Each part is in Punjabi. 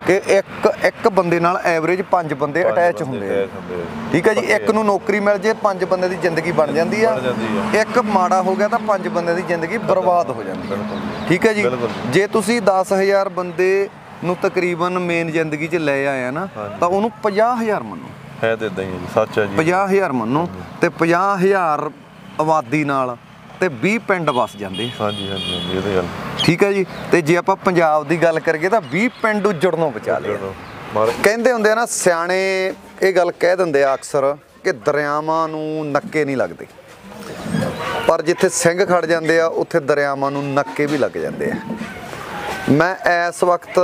कि एक बंदे नाल एवरेज 5 बंदे अटैच होंदे आ। ठीक है जी, एक नूं नौकरी मिल जे 5 बंदे दी जिंदगी बन जाती है, एक माड़ा हो गया तो 5 बंदे दी जिंदगी बर्बाद हो जाती है। ठीक है जी, जे तुसी 10,000 बंदे नूं तकरीबन मेन जिंदगी च ले आए ना तो उन्होंने 50,000 मनो है तो इदां ही सच है जी। 50,000 मनो तो 50,000 आबादी नाल ते 20 पिंड वस जाते। हाँ जी हाँ जी ये तो गल ठीक है जी। तो जे आपां पंजाब की गल करिए तो 20 पिंड उजड़नों बचा ले। कहते होंदे ना सियाणे ये गल कह दिंदे आ अक्सर कि दरियावां नूं नक्के नहीं लगते, पर जिथे सिंह खड़ जाते आ उत्थे दरियावां नूं नक्के भी लग जाते हैं। मैं इस वक्त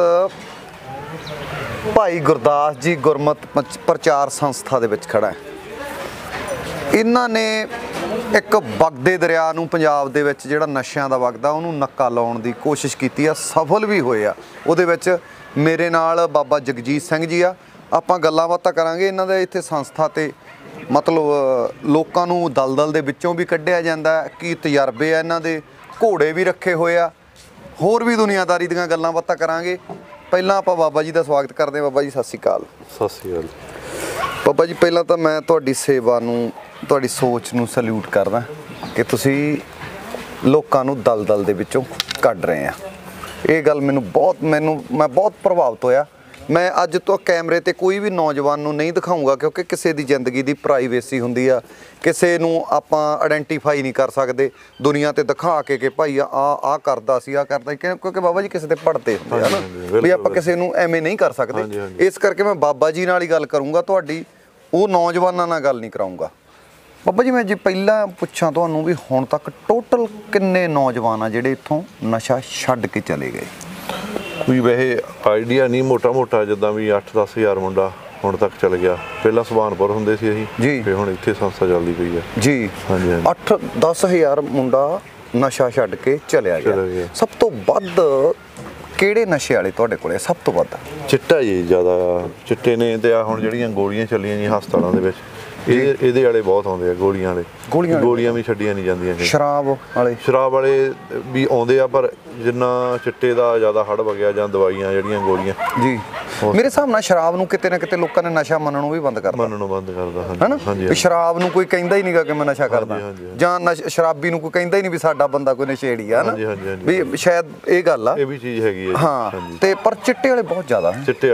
भाई गुरदास जी गुरमत प्रचार संस्था दे विच खड़ा है। इन्हां ने एक वगदे दरिया नूं पंजाब दे विच जिहड़ा नशिਆਂ ਦਾ वगदा ਉਹਨੂੰ नक्का लाउण ਦੀ कोशिश कीती आ, सफल भी होए आ। ਉਹਦੇ ਵਿੱਚ ਮੇਰੇ ਨਾਲ ਬਾਬਾ ਜਗਜੀਤ ਸਿੰਘ ਜੀ ਆ। ਆਪਾਂ ਗੱਲਾਂ ਬਾਤਾਂ ਕਰਾਂਗੇ ਇਹਨਾਂ ਦੇ ਇੱਥੇ ਸੰਸਥਾ ਤੇ ਮਤਲਬ ਲੋਕਾਂ ਨੂੰ ਦਲਦਲ ਦੇ ਵਿੱਚੋਂ ਵੀ ਕੱਢਿਆ ਜਾਂਦਾ, ਕੀ ਤਜਰਬੇ ਆ ਇਹਨਾਂ ਦੇ, ਘੋੜੇ ਵੀ ਰੱਖੇ ਹੋਏ ਆ, ਹੋਰ ਵੀ ਦੁਨੀਆਦਾਰੀ ਦੀਆਂ ਗੱਲਾਂ ਬਾਤਾਂ ਕਰਾਂਗੇ। ਪਹਿਲਾਂ ਆਪਾਂ ਬਾਬਾ ਜੀ ਦਾ ਸਵਾਗਤ ਕਰਦੇ ਹਾਂ। ਬਾਬਾ ਜੀ ਸਤਿ ਸ਼੍ਰੀ ਅਕਾਲ। ਸਤਿ ਸ਼੍ਰੀ ਅਕਾਲ ਬਾਬਾ ਜੀ, ਪਹਿਲਾਂ ਤਾਂ ਮੈਂ ਤੁਹਾਡੀ ਸੇਵਾ ਨੂੰ, ਤੁਹਾਡੀ ਸੋਚ ਨੂੰ ਸੈਲੂਟ ਕਰਦਾ ਕਿ ਤੁਸੀਂ ਲੋਕਾਂ ਨੂੰ ਦਲਦਲ ਦੇ ਵਿੱਚੋਂ ਕੱਢ ਰਹੇ ਆ। ਇਹ ਗੱਲ ਮੈਂ ਬਹੁਤ ਪ੍ਰਭਾਵਿਤ ਹੋਇਆ। ਮੈਂ ਅੱਜ ਤੋਂ ਕੈਮਰੇ ਤੇ ਕੋਈ ਵੀ ਨੌਜਵਾਨ ਨੂੰ ਨਹੀਂ ਦਿਖਾਊਂਗਾ ਕਿਉਂਕਿ ਕਿਸੇ ਦੀ ਜ਼ਿੰਦਗੀ ਦੀ ਪ੍ਰਾਈਵੇਸੀ ਹੁੰਦੀ ਆ, ਕਿਸੇ ਨੂੰ ਆਪਾਂ ਆਇਡੈਂਟੀਫਾਈ ਨਹੀਂ ਕਰ ਸਕਦੇ ਦੁਨੀਆ ਤੇ ਦਿਖਾ ਕੇ ਕਿ ਭਾਈ ਆ ਕਰਦਾ ਸੀ, ਆ ਕਰਦਾ, ਕਿਉਂਕਿ ਬਾਬਾ ਜੀ ਕਿਸੇ ਤੇ ਪੜਦੇ ਹੁੰਦੇ ਆ ਨਾ ਵੀ ਆਪਾਂ ਕਿਸੇ ਨੂੰ ਐਵੇਂ ਨਹੀਂ ਕਰ ਸਕਦੇ। ਇਸ ਕਰਕੇ ਮੈਂ ਬਾਬਾ ਜੀ ਨਾਲ ਹੀ ਗੱਲ ਕਰੂੰਗਾ, ਤੁਹਾਡੀ ਉਹ ਨੌਜਵਾਨਾਂ ਨਾਲ ਗੱਲ ਨਹੀਂ ਕਰਾਊਂਗਾ। ਬਾਬਾ ਜੀ, ਮੈਂ ਜੇ ਪਹਿਲਾਂ ਪੁੱਛਾਂ ਤੁਹਾਨੂੰ ਵੀ ਹੁਣ ਤੱਕ ਟੋਟਲ ਕਿੰਨੇ ਨੌਜਵਾਨ ਆ ਜਿਹੜੇ ਇੱਥੋਂ ਨਸ਼ਾ ਛੱਡ ਕੇ ਚਲੇ ਗਏ? ਕੋਈ ਵੈਸੇ ਆਈਡੀਆ ਨਹੀਂ, ਮੋਟਾ ਜਿੱਦਾਂ ਵੀ 8-10 ਹਜ਼ਾਰ ਮੁੰਡਾ ਹੁਣ ਤੱਕ ਚਲ ਗਿਆ। ਪਹਿਲਾਂ ਸੁਭਾਨਪੁਰ ਹੁੰਦੇ ਸੀ ਅਸੀਂ, ਫਿਰ ਹੁਣ ਇੱਥੇ ਸੰਸਥਾ ਚੱਲਦੀ ਪਈ ਹੈ ਜੀ। ਹਾਂਜੀ 8-10 ਹਜ਼ਾਰ ਮੁੰਡਾ ਨਸ਼ਾ ਛੱਡ ਕੇ ਚਲਿਆ ਗਿਆ। ਸਭ ਤੋਂ ਵੱਧ ਕਿਹੜੇ ਨਸ਼ੇ ਵਾਲੇ ਤੁਹਾਡੇ ਕੋਲੇ ਸਭ ਤੋਂ ਵੱਧ? ਚਿੱਟਾ ਜੀ, ਜ਼ਿਆਦਾ ਚਿੱਟੇ ਨੇ। ਤੇ ਆ ਹੁਣ ਜਿਹੜੀਆਂ ਗੋਲੀਆਂ ਚੱਲੀਆਂ ਜੀ ਹਸਪਤਾਲਾਂ ਦੇ ਵਿੱਚ, ਇਹਦੇ ਵਾਲੇ ਬਹੁਤ ਆਉਂਦੇ ਆ, ਗੋਲੀਆਂ ਵਾਲੇ। ਗੋਲੀਆਂ ਵੀ ਛੱਡੀਆਂ ਨਹੀਂ ਜਾਂਦੀਆਂ। ਸ਼ਰਾਬ ਵਾਲੇ ਵੀ ਆਉਂਦੇ ਆ, ਪਰ ਜਿੰਨਾ ਚਿੱਟੇ ਦਾ ਜ਼ਿਆਦਾ ਹੜ ਵਗਿਆ ਜਾਂ ਦਵਾਈਆਂ ਜਿਹੜੀਆਂ ਗੋਲੀਆਂ ਜੀ, ਮੇਰੇ ਹਿਸਾਬ ਨਾਲ ਸ਼ਰਾਬ ਨੂੰ ਕਿਤੇ ਨਾ ਕਿਤੇ ਲੋਕਾਂ ਨੇ ਨਸ਼ਾ ਮੰਨਣੋਂ ਵੀ ਬੰਦ ਕਰਦਾ। ਹਾਂਜੀ ਵੀ ਸ਼ਰਾਬ ਨੂੰ ਕੋਈ ਕਹਿੰਦਾ ਹੀ ਨਹੀਂਗਾ ਕਿ ਮੈਂ ਨਸ਼ਾ ਕਰਦਾ, ਜਾਂ ਸ਼ਰਾਬੀ ਨੂੰ ਕੋਈ ਕਹਿੰਦਾ ਹੀ ਨਹੀਂ ਵੀ ਸਾਡਾ ਬੰਦਾ ਕੋਈ ਨਸ਼ੇੜੀ ਆ ਨਾ, ਵੀ ਸ਼ਾਇਦ ਇਹ ਗੱਲ ਆ, ਇਹ ਵੀ ਚੀਜ਼ ਹੈਗੀ ਹੈ। ਹਾਂ, ਤੇ ਪਰ ਚਿੱਟੇ ਵਾਲੇ ਬਹੁਤ ਜ਼ਿਆਦਾ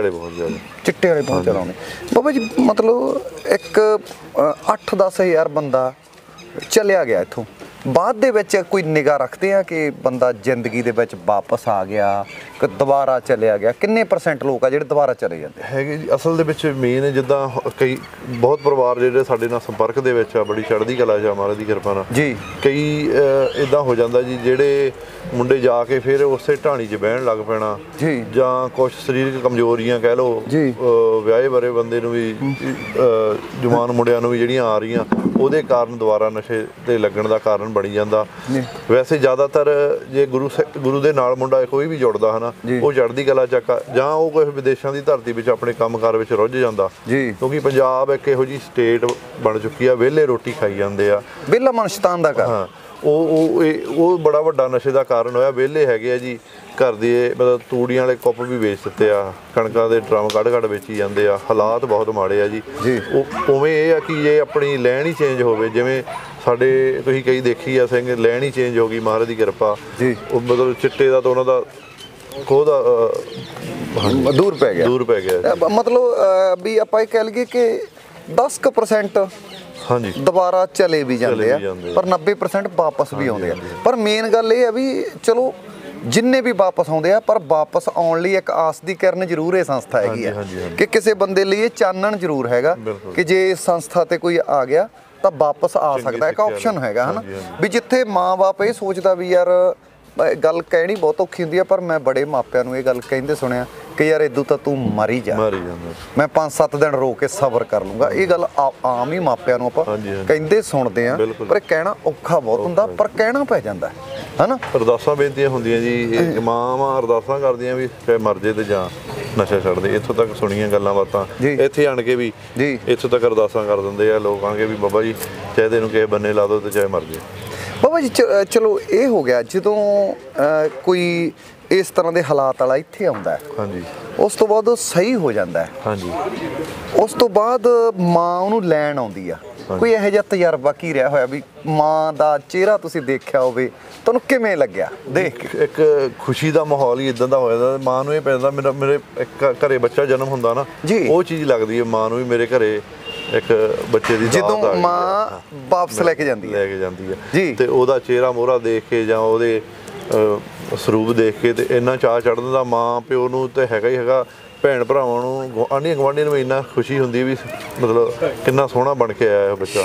ਆਉਂਦੇ। ਬਾਬਾ ਜੀ, ਮਤਲਬ ਇੱਕ 8-10 ਹਜ਼ਾਰ ਬੰਦਾ ਚਲਿਆ ਗਿਆ ਇੱਥੋਂ, ਬਾਅਦ ਦੇ ਵਿੱਚ ਕੋਈ ਨਿਗਾਹ ਰੱਖਦੇ ਆ ਕਿ ਬੰਦਾ ਜ਼ਿੰਦਗੀ ਦੇ ਵਿੱਚ ਵਾਪਸ ਆ ਗਿਆ ਕਿ ਦੁਬਾਰਾ ਚਲਿਆ ਗਿਆ? ਕਿੰਨੇ % ਲੋਕ ਆ ਜਿਹੜੇ ਦੁਬਾਰਾ ਚਲੇ ਜਾਂਦੇ ਹੈਗੇ ਜੀ? ਅਸਲ ਦੇ ਵਿੱਚ ਮੇਨ ਜਿੱਦਾਂ ਕਈ ਬਹੁਤ ਪਰਿਵਾਰ ਜਿਹੜੇ ਸਾਡੇ ਨਾਲ ਸੰਪਰਕ ਦੇ ਵਿੱਚ ਆ, ਬੜੀ ਚੜ੍ਹਦੀ ਕਲਾ ਚ ਮਹਾਰਾਜ ਦੀ ਕਿਰਪਾ ਨਾਲ ਜੀ, ਕਈ ਇੱਦਾਂ ਹੋ ਜਾਂਦਾ ਜੀ ਜਿਹੜੇ ਮੁੰਡੇ ਜਾ ਕੇ ਫਿਰ ਉਸੇ ਢਾਣੀ 'ਚ ਬਹਿਣ ਲੱਗ ਪੈਣਾ, ਜਾਂ ਕੁਛ ਸਰੀਰਕ ਕਮਜ਼ੋਰੀਆਂ ਕਹਿ ਲਓ, ਵਿਆਹੇ ਬਾਰੇ ਬੰਦੇ ਨੂੰ ਵੀ, ਜਵਾਨ ਮੁੰਡਿਆਂ ਨੂੰ ਵੀ ਜਿਹੜੀਆਂ ਆ ਰਹੀਆਂ, ਉਹਦੇ ਕਾਰਨ ਦੁਬਾਰਾ ਨਸ਼ੇ ਤੇ ਲੱਗਣ ਦਾ ਕਾਰਨ ਬਣੀ ਜਾਂਦਾ। ਵੈਸੇ ਜ਼ਿਆਦਾਤਰ ਜੇ ਗੁਰੂ ਦੇ ਨਾਲ ਮੁੰਡਾ ਕੋਈ ਵੀ ਜੁੜਦਾ ਹੈ ਨਾ, ਉਹ ਚੜ੍ਹਦੀ ਕਲਾ ਚੱਕਾ, ਜਾਂ ਉਹ ਕੁਛ ਵਿਦੇਸ਼ਾਂ ਦੀ ਧਰਤੀ ਵਿੱਚ ਆਪਣੇ ਕੰਮਕਾਰ ਵਿੱਚ ਰੁੱਝ ਜਾਂਦਾ, ਕਿਉਂਕਿ ਪੰਜਾਬ ਇੱਕ ਇਹੋ ਜਿਹੀ ਸਟੇਟ ਬਣ ਚੁੱਕੀ ਆ, ਵਿਹਲੇ ਰੋਟੀ ਖਾਈ ਜਾਂਦੇ ਆ, ਵਿਹਲਾ ਮਨ ਸ਼ੈਤਾਨ ਦਾ ਘਰ। ਉਹ ਬੜਾ ਵੱਡਾ ਨਸ਼ੇ ਦਾ ਕਾਰਨ ਹੋਇਆ। ਵਿਹਲੇ ਹੈਗੇ ਆ ਜੀ, ਘਰ ਦੇ ਮਤਲਬ ਤੂੜੀਆਂ ਵਾਲੇ ਕੁੱਪ ਵੀ ਵੇਚ ਦਿੱਤੇ ਆ, ਕਣਕਾਂ ਦੇ ਡਰਮ ਕੱਢ ਵੇਚੀ ਜਾਂਦੇ ਆ। ਹਾਲਾਤ ਬਹੁਤ ਮਾੜੇ ਆ ਜੀ। ਉਵੇਂ ਇਹ ਆ ਕਿ ਜੇ ਆਪਣੀ ਲੈਣ ਹੀ ਚੇਂਜ ਹੋਵੇ, ਜਿਵੇਂ ਸਾਡੇ ਤੁਸੀਂ ਕਈ ਦੇਖੀ ਆ ਸਿੰਘ, ਲੈਣ ਹੀ ਚੇਂਜ ਹੋ ਗਈ ਮਹਾਰਾਜ ਦੀ ਕਿਰਪਾ, ਉਹ ਮਤਲਬ ਚਿੱਟੇ ਦਾ ਤਾਂ ਉਹਨਾਂ ਦਾ ਖੋਹ ਦਾ ਦੂਰ ਪੈ ਗਿਆ। ਮਤਲਬ ਵੀ ਆਪਾਂ ਇਹ ਕਹਿ ਲਈਏ ਕਿ 10% ਹਾਂਜੀ ਦੁਬਾਰਾ ਚਲੇ ਵੀ ਜਾਂਦੇ ਆ, ਪਰ 90% ਵਾਪਸ ਵੀ ਆਉਂਦੇ ਆ। ਪਰ ਮੇਨ ਗੱਲ ਇਹ ਆ ਵੀ ਚਲੋ ਜਿੰਨੇ ਵੀ ਵਾਪਸ ਆਉਂਦੇ ਆ, ਪਰ ਵਾਪਸ ਆਉਣ ਲਈ ਇੱਕ ਆਸ ਦੀ ਕਿਰਨ ਜ਼ਰੂਰ ਇਹ ਸੰਸਥਾ ਹੈਗੀ ਆ ਕਿ ਕਿਸੇ ਬੰਦੇ ਲਈ ਇਹ ਚਾਨਣ ਜ਼ਰੂਰ ਹੈਗਾ ਕਿ ਜੇ ਇਸ ਸੰਸਥਾ ਤੇ ਕੋਈ ਆ ਗਿਆ ਤਾਂ ਵਾਪਸ ਆ ਸਕਦਾ। ਇੱਕ ਆਪਸ਼ਨ ਹੈਗਾ ਹਨਾ, ਵੀ ਜਿੱਥੇ ਮਾਂ-ਬਾਪ ਇਹ ਸੋਚਦਾ ਵੀ ਯਾਰ ਗੱਲ ਕਹਿਣੀ ਬਹੁਤ ਔਖੀ ਹੁੰਦੀ ਆ, ਪਰ ਮੈਂ ਬੜੇ ਮਾਪਿਆਂ ਨੂੰ ਇਹ ਗੱਲ ਕਹਿੰਦੇ ਸੁਣਿਆ ਕਿ ਯਾਰ ਇਦੋਂ ਤਾਂ ਤੂੰ ਮਰ ਹੀ ਜਾ, ਮੈਂ 5-7 ਦਿਨ ਰੋ ਕੇ ਸਬਰ ਕਰ ਲੂੰਗਾ। ਇਹ ਗੱਲ ਆਮ ਹੀ ਮਾਪਿਆਂ ਨੂੰ ਆਪਾਂ ਕਹਿੰਦੇ ਸੁਣਦੇ ਆ, ਪਰ ਕਹਿਣਾ ਔਖਾ ਬਹੁਤ ਹੁੰਦਾ, ਪਰ ਕਹਿਣਾ ਪੈ ਜਾਂਦਾ ਹਨਾ। ਅਰਦਾਸਾਂ ਬੇਨਤੀਆਂ ਹੁੰਦੀਆਂ ਜੀ, ਮਾਵਾਂ ਅਰਦਾਸਾਂ ਕਰਦੀਆਂ ਵੀ ਚਾਹੇ ਮਰ ਜੇ ਤੇ ਜਾਂ ਨਸ਼ਾ ਛੱਡ ਦੇ। ਇੱਥੋਂ ਤੱਕ ਸੁਣੀਆਂ ਗੱਲਾਂ ਬਾਤਾਂ, ਇੱਥੇ ਆਣ ਕੇ ਵੀ ਇੱਥੋਂ ਤੱਕ ਅਰਦਾਸਾਂ ਕਰ ਦਿੰਦੇ ਆ ਲੋਕ, ਆਂਗੇ ਵੀ ਬਾਬਾ ਜੀ ਚਾਹੇ ਤੈਨੂੰ ਕਿਸੇ ਬੰਨੇ ਲਾ ਦਿਓ ਤੇ ਚਾਹੇ ਮਰ ਜੇ। ਬਾਬਾ ਜੀ ਚਲੋ ਇਹ ਹੋ ਗਿਆ, ਜਦੋਂ ਕੋਈ ਇਸ ਤਰ੍ਹਾਂ ਦੇ ਹਾਲਾਤ ਵਾਲਾ ਇੱਥੇ ਆਉਂਦਾ, ਹਾਂਜੀ, ਉਸ ਤੋਂ ਬਾਅਦ ਉਹ ਸਹੀ ਹੋ ਜਾਂਦਾ ਹੈ। ਹਾਂਜੀ। ਉਸ ਤੋਂ ਬਾਅਦ ਮਾਂ ਉਹਨੂੰ ਲੈਣ ਆਉਂਦੀ ਆ। ਕੋਈ ਇਹੋ ਜਿਹਾ ਤਜਰਬਾ ਕੀ ਰਿਹਾ ਹੋਇਆ ਵੀ ਮਾਂ ਦਾ ਚਿਹਰਾ ਤੁਸੀਂ ਦੇਖਿਆ ਹੋਵੇ, ਤੁਹਾਨੂੰ ਕਿਵੇਂ ਲੱਗਿਆ ਦੇਖ ਕੇ? ਇੱਕ ਖੁਸ਼ੀ ਦਾ ਮਾਹੌਲ ਹੀ ਇਦਾਂ ਦਾ ਹੋ ਜਾਂਦਾ। ਮਾਂ ਨੂੰ ਇਹ ਪੈਂਦਾ ਮੇਰੇ ਇੱਕ ਘਰੇ ਬੱਚਾ ਜਨਮ ਹੁੰਦਾ ਨਾ, ਉਹ ਚੀਜ਼ ਲੱਗਦੀ ਹੈ ਮਾਂ ਨੂੰ ਵੀ ਮੇਰੇ ਘਰੇ ਇੱਕ ਬੱਚੇ ਦੀ ਜਦੋਂ ਮਾਂ ਵਾਪਸ ਲੈ ਕੇ ਜਾਂਦੀ ਹੈ ਜੀ, ਤੇ ਉਹਦਾ ਚਿਹਰਾ ਮੋਹਰਾ ਦੇਖ ਕੇ ਜਾਂ ਉਹਦੇ ਸਰੂਪ ਦੇਖ ਕੇ ਤੇ ਇੰਨਾ ਚਾਅ ਚੜ੍ਹ ਜਾਂਦਾ ਮਾਂ ਪਿਓ ਨੂੰ ਤੇ ਹੈਗਾ ਹੀ ਹੈਗਾ। ਭੈਣ ਭਰਾਵਾਂ ਨੂੰ, ਆਂਢੀਆਂ ਗੁਆਂਢੀਆਂ ਨੂੰ ਇੰਨਾ ਖੁਸ਼ੀ ਹੁੰਦੀ ਵੀ ਮਤਲਬ ਕਿੰਨਾ ਸੋਹਣਾ ਬਣ ਕੇ ਆਇਆ ਬੱਚਾ।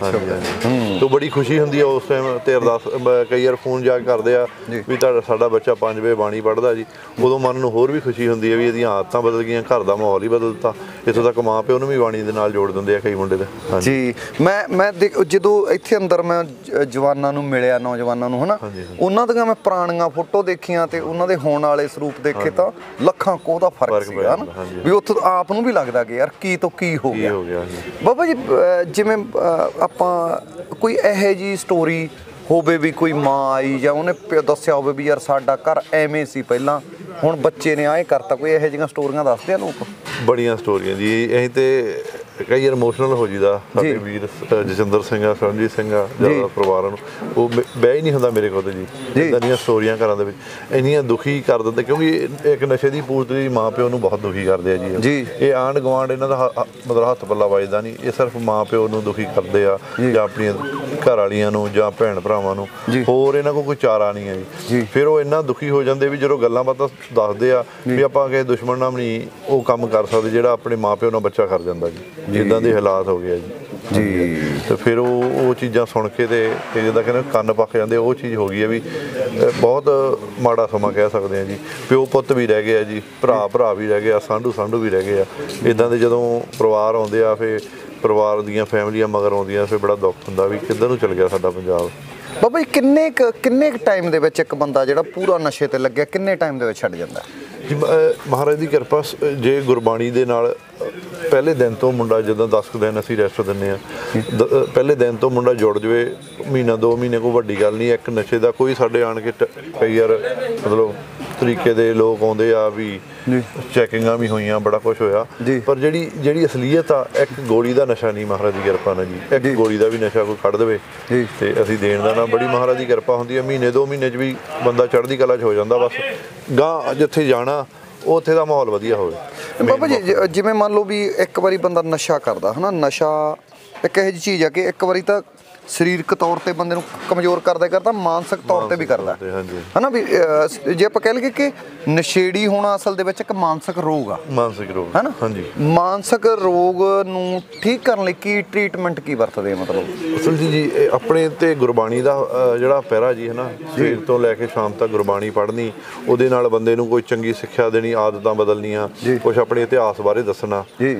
ਤੇ ਬੜੀ ਖੁਸ਼ੀ ਹੁੰਦੀ ਆ ਉਸ ਟਾਈਮ। ਤੇ ਅਰਦਾਸ ਕਈ ਵਾਰ ਫੋਨ ਜਾ ਕੇ ਕਰਦੇ ਆ ਵੀ ਸਾਡਾ ਬੱਚਾ 5 ਵਜੇ ਬਾਣੀ ਪੜ੍ਹਦਾ ਜੀ। ਉਦੋਂ ਮਨ ਨੂੰ ਹੋਰ ਵੀ ਖੁਸ਼ੀ ਹੁੰਦੀ ਹੈ ਵੀ ਇਹਦੀਆਂ ਆਦਤਾਂ ਬਦਲ ਗਈਆਂ, ਘਰ ਦਾ ਮਾਹੌਲ ਹੀ ਬਦਲ ਦਿੱਤਾ। ਇੱਥੋਂ ਤੱਕ ਮਾਂ ਪਿਓ ਨੂੰ ਵੀ ਬਾਣੀ ਦੇ ਨਾਲ ਜੋੜ ਦਿੰਦੇ ਆ ਕਈ ਮੁੰਡੇ ਦੇ ਜੀ। ਮੈਂ ਜਦੋਂ ਇੱਥੇ ਅੰਦਰ ਮੈਂ ਜਵਾਨਾਂ ਨੂੰ ਮਿਲਿਆ, ਨੌਜਵਾਨਾਂ ਨੂੰ ਹਨਾ, ਉਹਨਾਂ ਦੀਆਂ ਮੈਂ ਪੁਰਾਣੀਆਂ ਫੋਟੋ ਦੇਖੀਆਂ ਤੇ ਉਹਨਾਂ ਦੇ ਹੋਣ ਵਾਲੇ ਸਰੂਪ ਦੇਖੇ ਤਾਂ ਲੱਖਾਂ ਕੋਹ ਦਾ ਫਰਕ ਸੀ ਵੀ ਉੱਥੋਂ ਆਪ ਨੂੰ ਵੀ ਲੱਗਦਾ ਕਿ ਯਾਰ ਕੀ ਤੋਂ ਕੀ ਹੋ ਗਿਆ। ਬਾਬਾ ਜੀ ਜਿਵੇਂ ਆਪਾਂ ਕੋਈ ਇਹੋ ਜਿਹੀ ਸਟੋਰੀ ਹੋਵੇ ਵੀ ਕੋਈ ਮਾਂ ਆਈ ਜਾਂ ਉਹਨੇ ਦੱਸਿਆ ਹੋਵੇ ਵੀ ਯਾਰ ਸਾਡਾ ਘਰ ਐਵੇਂ ਸੀ ਪਹਿਲਾਂ, ਹੁਣ ਬੱਚੇ ਨੇ ਆਏ ਕਰਤਾ, ਕੋਈ ਇਹੋ ਜਿਹੀਆਂ ਸਟੋਰੀਆਂ ਦੱਸਦੇ ਆ ਲੋਕ? ਬੜੀਆਂ ਸਟੋਰੀਆਂ ਜੀ। ਅਸੀਂ ਤੇ ਕਈ ਵਾਰ ਇਮੋਸ਼ਨਲ ਹੋ ਜੀਦਾ। ਸਾਡੇ ਵੀਰ ਜਸਿੰਦਰ ਸਿੰਘ ਆ, ਸਰਨਜੀਤ ਸਿੰਘ ਆ, ਜ਼ਿਆਦਾ ਪਰਿਵਾਰਾਂ ਨੂੰ ਉਹ ਬਹਿ ਹੀ ਨਹੀਂ ਹੁੰਦਾ ਮੇਰੇ ਕੋਲ ਜੀ। ਇੱਦਾਂ ਦੀਆਂ ਸਟੋਰੀਆਂ ਘਰਾਂ ਦੇ ਵਿੱਚ ਇੰਨੀਆਂ ਦੁਖੀ ਕਰ ਦਿੰਦੇ, ਕਿਉਂਕਿ ਇੱਕ ਨਸ਼ੇ ਦੀ ਪੂਰਤੀ ਮਾਂ ਪਿਓ ਨੂੰ ਬਹੁਤ ਦੁਖੀ ਕਰਦੇ ਆ ਜੀ। ਇਹ ਆਂਢ ਗੁਆਂਢ ਇਹਨਾਂ ਦਾ ਮਤਲਬ ਹੱਥ ਪੱਲਾ ਵੱਜਦਾ ਨਹੀਂ, ਇਹ ਸਿਰਫ ਮਾਂ ਪਿਓ ਨੂੰ ਦੁਖੀ ਕਰਦੇ ਆ ਜਾਂ ਆਪਣੀਆਂ ਘਰ ਵਾਲੀਆਂ ਨੂੰ ਜਾਂ ਭੈਣ ਭਰਾਵਾਂ ਨੂੰ। ਹੋਰ ਇਹਨਾਂ ਕੋਲ ਕੋਈ ਚਾਰਾ ਨਹੀਂ ਹੈ ਜੀ। ਫਿਰ ਉਹ ਇੰਨਾ ਦੁਖੀ ਹੋ ਜਾਂਦੇ ਵੀ ਜਦੋਂ ਗੱਲਾਂ ਬਾਤਾਂ ਦੱਸਦੇ ਆ ਵੀ ਆਪਾਂ ਕਿਸੇ ਦੁਸ਼ਮਣ ਨਾਲ ਨਹੀਂ ਉਹ ਕੰਮ ਕਰ ਸਕਦੇ ਜਿਹੜਾ ਆਪਣੇ ਮਾਂ ਪਿਓ ਨਾਲ ਬੱਚਾ ਕਰ ਜਾਂਦਾ ਜੀ। ਇੱਦਾਂ ਦੇ ਹਾਲਾਤ ਹੋ ਗਏ ਆ ਜੀ। ਤੇ ਫਿਰ ਉਹ ਚੀਜ਼ਾਂ ਸੁਣ ਕੇ ਤੇ ਜਿੱਦਾਂ ਕਹਿੰਦੇ ਕੰਨ ਪੱਕ ਜਾਂਦੇ, ਉਹ ਚੀਜ਼ ਹੋ ਗਈ ਹੈ ਵੀ ਬਹੁਤ ਮਾੜਾ ਸਮਾਂ ਕਹਿ ਸਕਦੇ ਆ ਜੀ। ਪਿਓ ਪੁੱਤ ਵੀ ਰਹਿ ਗਏ ਆ ਜੀ, ਭਰਾ ਵੀ ਰਹਿ ਗਏ ਆ, ਸਾਂਢੂ ਵੀ ਰਹਿ ਗਏ ਆ। ਇੱਦਾਂ ਦੇ ਜਦੋਂ ਪਰਿਵਾਰ ਆਉਂਦੇ ਆ, ਫਿਰ ਪਰਿਵਾਰ ਦੀਆਂ ਫੈਮਲੀਆਂ ਮਗਰ ਆਉਂਦੀਆਂ, ਫਿਰ ਬੜਾ ਦੁੱਖ ਹੁੰਦਾ ਵੀ ਕਿੱਧਰ ਨੂੰ ਚਲ ਗਿਆ ਸਾਡਾ ਪੰਜਾਬ। ਬਾਬਾ ਜੀ ਕਿੰਨੇ ਕੁ ਟਾਈਮ ਦੇ ਵਿੱਚ ਇੱਕ ਬੰਦਾ ਜਿਹੜਾ ਪੂਰਾ ਨਸ਼ੇ ਤੇ ਲੱਗਿਆ ਕਿੰਨੇ ਟਾਈਮ ਦੇ ਵਿੱਚ ਛੱਡ ਜਾਂਦਾ ਜੀ? ਮਹਾਰਾਜ ਦੀ ਕਿਰਪਾ ਜੇ ਗੁਰਬਾਣੀ ਦੇ ਨਾਲ ਪਹਿਲੇ ਦਿਨ ਤੋਂ ਮੁੰਡਾ ਜਦੋਂ 10 ਦਿਨ ਅਸੀਂ ਰੈਸਟ ਦਿੰਦੇ ਆ, ਪਹਿਲੇ ਦਿਨ ਤੋਂ ਮੁੰਡਾ ਜੁੜ ਜਾਵੇ, ਮਹੀਨਾ 2 ਮਹੀਨੇ ਕੋਈ ਵੱਡੀ ਗੱਲ ਨਹੀਂ। ਇੱਕ ਨਸ਼ੇ ਦਾ ਕੋਈ ਸਾਡੇ ਆਣ ਕੇ ਕਈ ਵਾਰ ਮਤਲਬ ਤਰੀਕੇ ਦੇ ਲੋਕ ਆਉਂਦੇ ਆ ਵੀ ਚੈਕਿੰਗਾਂ ਵੀ ਹੋਈਆਂ, ਬੜਾ ਕੁਛ ਹੋਇਆ, ਪਰ ਜਿਹੜੀ ਅਸਲੀਅਤ ਆ ਇੱਕ ਗੋਲੀ ਦਾ ਨਸ਼ਾ ਨਹੀਂ ਮਹਾਰਾਜ ਦੀ ਕਿਰਪਾ ਨਾਲ ਜੀ। ਇੱਕ ਗੋਲੀ ਦਾ ਵੀ ਨਸ਼ਾ ਕੋਈ ਕੱਢ ਦੇਵੇ ਤੇ ਅਸੀਂ ਦੇਣ ਦਾ ਨਾ, ਬੜੀ ਮਹਾਰਾਜ ਦੀ ਕਿਰਪਾ ਹੁੰਦੀ ਹੈ। ਮਹੀਨੇ 2 ਮਹੀਨੇ 'ਚ ਵੀ ਬੰਦਾ ਚੜ੍ਹਦੀ ਕਲਾ 'ਚ ਹੋ ਜਾਂਦਾ। ਬਸ ਗਾਂ ਜਿੱਥੇ ਜਾਣਾ ਉੱਥੇ ਦਾ ਮਾਹੌਲ ਵਧੀਆ ਹੋਵੇ। ਬਾਬਾ ਜੀ ਜਿਵੇਂ ਮੰਨ ਲਓ ਵੀ ਇੱਕ ਵਾਰੀ ਬੰਦਾ ਨਸ਼ਾ ਕਰਦਾ ਹਨਾ, ਨਸ਼ਾ ਇੱਕ ਇਹੋ ਜਿਹੀ ਚੀਜ਼ ਆ ਕਿ ਇੱਕ ਵਾਰੀ ਤਾਂ ਸਰੀਰਕ ਤੌਰ ਤੇ ਬੰਦੇ ਨੂੰ ਕਮਜ਼ੋਰ ਕਰਦਾ ਮਾਨਸਿਕ ਤੌਰ ਤੇ ਵੀ ਕਰਦਾ ਹਨਾ। ਵੀ ਜੇ ਆਪਾਂ ਕਹਿ ਲਈਏ ਕਿ ਨਸ਼ੇੜੀ ਹੋਣਾ ਅਸਲ ਦੇ ਵਿੱਚ ਇੱਕ ਮਾਨਸਿਕ ਰੋਗ ਆ, ਮਾਨਸਿਕ ਰੋਗ ਹਨਾ। ਮਾਨਸਿਕ ਰੋਗ ਨੂੰ ਠੀਕ ਕਰਨ ਲਈ ਕੀ ਟ੍ਰੀਟਮੈਂਟ ਕੀ ਵਰਤਦੇ ਆ? ਮਤਲਬ ਅਸਲ ਜੀ ਆਪਣੇ ਤੇ ਗੁਰਬਾਣੀ ਦਾ ਜਿਹੜਾ ਪਹਿਰਾ ਜੀ ਹਨਾ, ਸਵੇਰ ਤੋਂ ਲੈ ਕੇ ਸ਼ਾਮ ਤੱਕ ਗੁਰਬਾਣੀ ਪੜ੍ਹਨੀ, ਉਹਦੇ ਨਾਲ ਬੰਦੇ ਨੂੰ ਕੋਈ ਚੰਗੀ ਸਿੱਖਿਆ ਦੇਣੀ, ਆਦਤਾਂ ਬਦਲਣੀਆਂ, ਕੁਛ ਆਪਣੇ ਇਤਿਹਾਸ ਬਾਰੇ ਦੱਸਣਾ,